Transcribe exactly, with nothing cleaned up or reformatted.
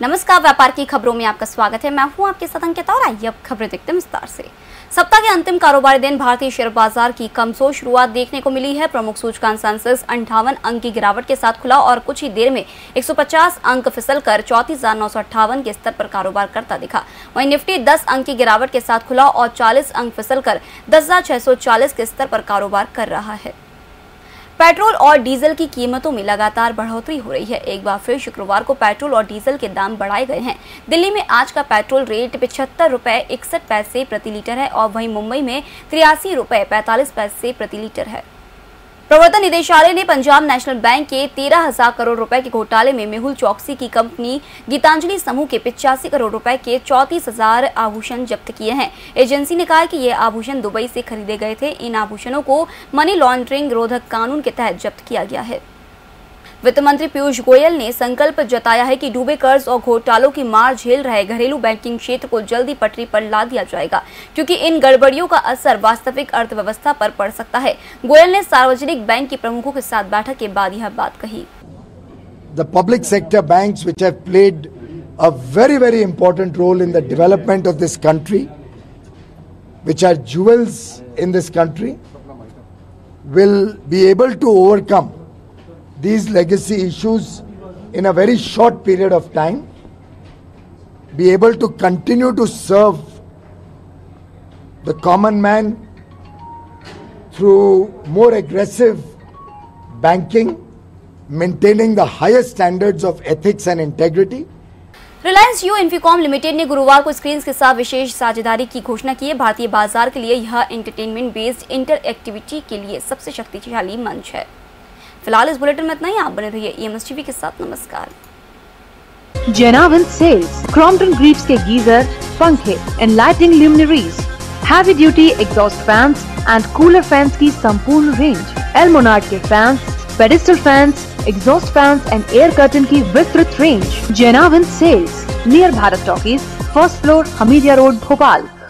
नमस्कार, व्यापार की खबरों में आपका स्वागत है। मैं हूं आपके साथ अंकिता और आइए अब खबरें देखते हैं विस्तार से। सप्ताह के अंतिम कारोबारी दिन भारतीय शेयर बाजार की कमजोर शुरुआत देखने को मिली है। प्रमुख सूचकांक सेंसेक्स अंठावन अंक की गिरावट के साथ खुला और कुछ ही देर में एक सौ पचास अंक फिसलकर चौंतीस हजार नौ सौ अट्ठावन के स्तर पर कारोबार करता दिखा। वहीं निफ्टी दस अंक की गिरावट के साथ खुला और चालीस अंक फिसलकर दस हजार छह सौ चालीस के स्तर पर कारोबार कर रहा है। पेट्रोल और डीजल की कीमतों में लगातार बढ़ोतरी हो रही है। एक बार फिर शुक्रवार को पेट्रोल और डीजल के दाम बढ़ाए गए हैं। दिल्ली में आज का पेट्रोल रेट पिछहत्तर रुपए इकसठ पैसे प्रति लीटर है और वहीं मुंबई में तिरासी रुपए पैंतालीस पैसे प्रति लीटर है। प्रवर्तन निदेशालय ने पंजाब नेशनल बैंक के तेरह हजार करोड़ रुपए के घोटाले में मेहुल चौकसी की कंपनी गीतांजलि समूह के पिचासी करोड़ रुपए के चौंतीस हजार आभूषण जब्त किए हैं। एजेंसी ने कहा कि ये आभूषण दुबई से खरीदे गए थे। इन आभूषणों को मनी लॉन्ड्रिंग रोधक कानून के तहत जब्त किया गया है। वित्त मंत्री पीयूष गोयल ने संकल्प जताया है कि डूबे कर्ज और घोटालों की मार झेल रहे घरेलू बैंकिंग क्षेत्र को जल्दी पटरी पर ला दिया जाएगा, क्योंकि इन गड़बड़ियों का असर वास्तविक अर्थव्यवस्था पर पड़ सकता है। गोयल ने सार्वजनिक बैंक के प्रमुखों के साथ बैठक के बाद यह बात कही। The public sector banks, which have played a very very important role in the development of this country, which are jewels in this country, will be able to overcome these legacy issues in a very short period of time, be able to continue to serve the common man through more aggressive banking, maintaining the highest standards of ethics and integrity. Reliance Jio Infocomm limited ने गुरुवार को screens के साथ विशेष साझेदारी की घोषणा की है। भारतीय बाजार के लिए यह एंटरटेनमेंट बेस्ड इंटरएक्टिविटी के लिए सबसे शक्तिशाली मंच है। फिलहाल इस बुलेटिन में इतना ही। आप बने रहिए ईएमएस टीवी के साथ। नमस्कार। जेनावन सेल्स क्रॉम्पटन ग्रीव्स के गीजर, पंखे, and lighting luminaires, heavy duty exhaust fans and cooler fans की संपूर्ण रेंज, एल्मोनार्ड के fans, pedestal fans, exhaust fans and air curtain की विस्तृत रेंज। जेनावन sales near Bharat talkies, first floor, Hamidia road, Bhopal.